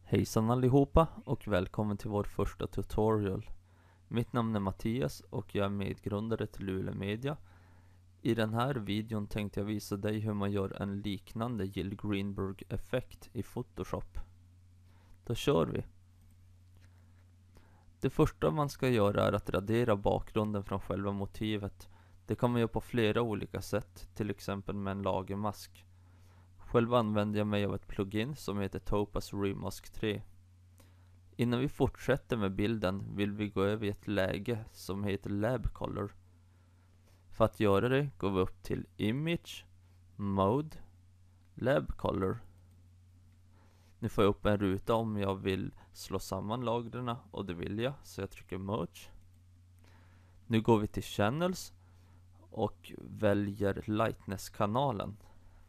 Hejsan allihopa och välkommen till vår första tutorial. Mitt namn är Mattias och jag är medgrundare till Luleå Media. I den här videon tänkte jag visa dig hur man gör en liknande Jill Greenberg-effekt i Photoshop. Då kör vi! Det första man ska göra är att radera bakgrunden från själva motivet. Det kan man göra på flera olika sätt, till exempel med en lagermask. Själv använder jag mig av ett plugin som heter Topaz Remask 3. Innan vi fortsätter med bilden vill vi gå över i ett läge som heter Lab Color. För att göra det går vi upp till Image, Mode, Lab Color. Nu får jag upp en ruta om jag vill slå samman lagren och det vill jag, så jag trycker Merge. Nu går vi till Channels och väljer Lightness-kanalen.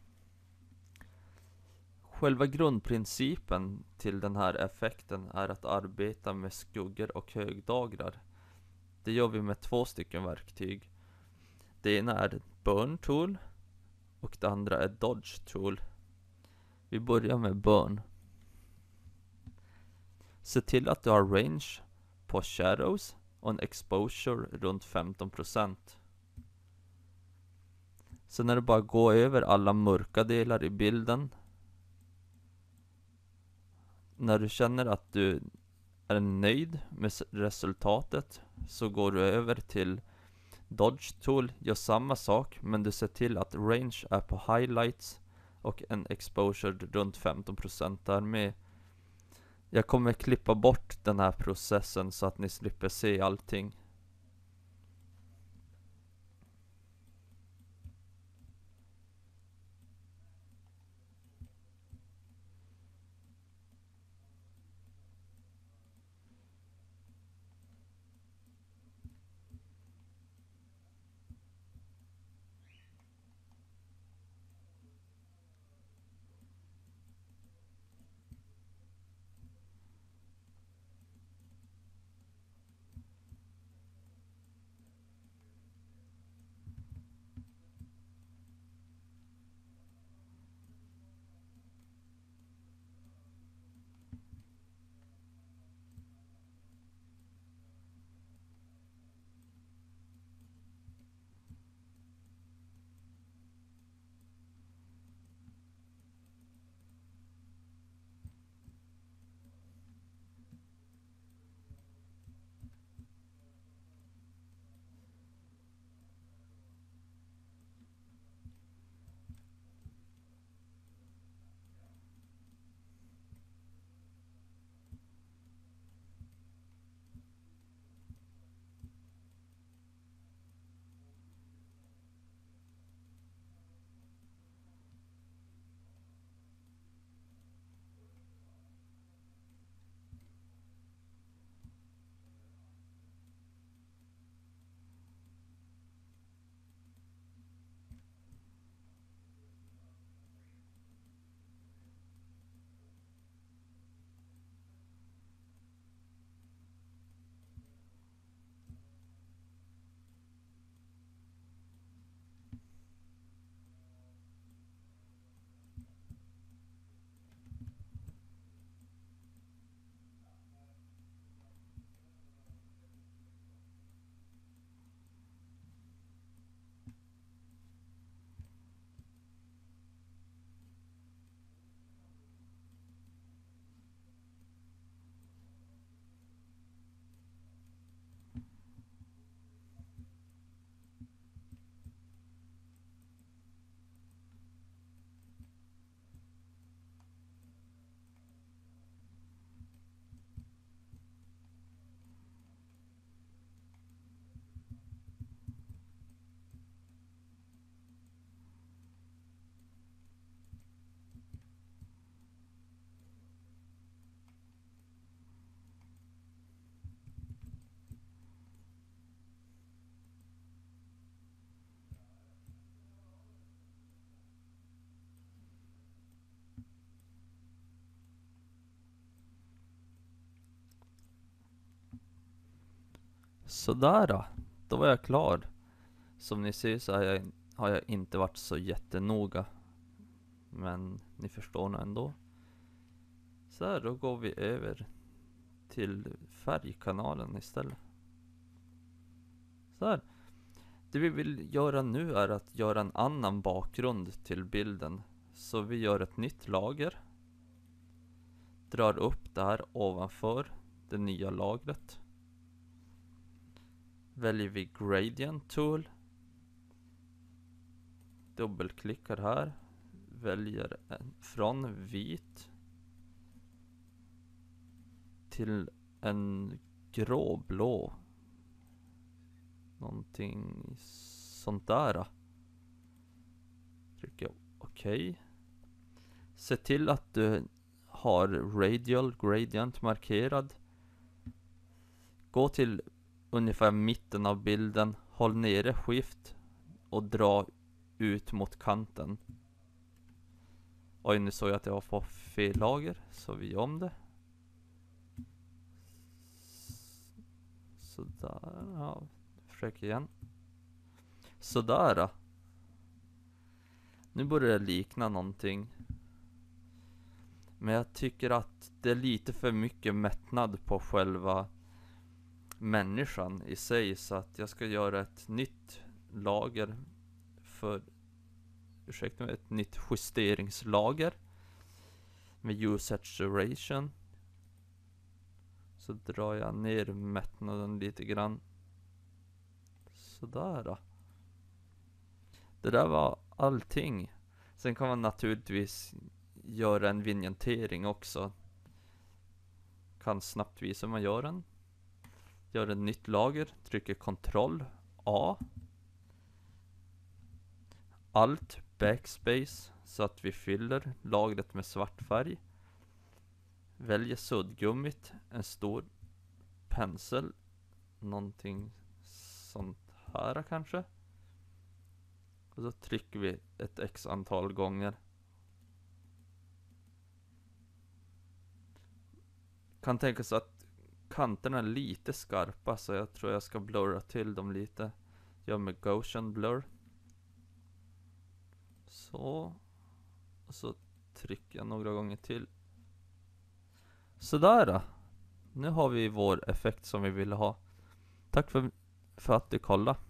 Själva grundprincipen till den här effekten är att arbeta med skuggor och högdagrar. Det gör vi med två stycken verktyg. Det ena är Burn Tool och det andra är Dodge Tool. Vi börjar med Burn. Se till att du har range på shadows och en exposure runt 15%. Sen är det bara att gå över alla mörka delar i bilden. När du känner att du är nöjd med resultatet så går du över till Dodge Tool, gör samma sak men du ser till att range är på highlights och en exposure runt 15% där med. Jag kommer klippa bort den här processen så att ni slipper se allting. Sådär då var jag klar. Som ni ser så har jag inte varit så jättenoga. Men ni förstår nog ändå. Så här, då går vi över till färgkanalen istället. Så här. Det vi vill göra nu är att göra en annan bakgrund till bilden. Så vi gör ett nytt lager. Drar upp det här ovanför det nya lagret. Väljer vi Gradient Tool. Dubbelklickar här. Väljer från vit till en gråblå. Någonting sånt där. Trycker OK. Se till att du har radial gradient markerad. Gå till ungefär mitten av bilden. Håll nere skift och dra ut mot kanten. Oj, nu såg jag att jag var på fel lager, så vi gör om det. Sådär, ja. Försök igen. Sådär. Nu börjar det likna någonting. Men jag tycker att det är lite för mycket mättnad på själva människan i sig. Så att jag ska göra ett nytt lager för, ursäkta mig, ett nytt justeringslager med Hue Saturation. Så drar jag ner mättnaden lite grann. Sådär. Det där var allting. Sen kan man naturligtvis göra en vignettering också. Kan snabbt visa hur man gör den. Gör ett nytt lager. Trycker Ctrl A. Alt Backspace. Så att vi fyller lagret med svart färg. Väljer suddgummit. En stor pensel. Någonting sånt här kanske. Och så trycker vi ett x antal gånger. Kan tänka sig att kanterna är lite skarpa, så jag tror jag ska blurra till dem lite. Gör med Gaussian blur. Så. Och så trycker jag några gånger till. Sådär. Nu har vi vår effekt som vi ville ha. Tack för att du kollade.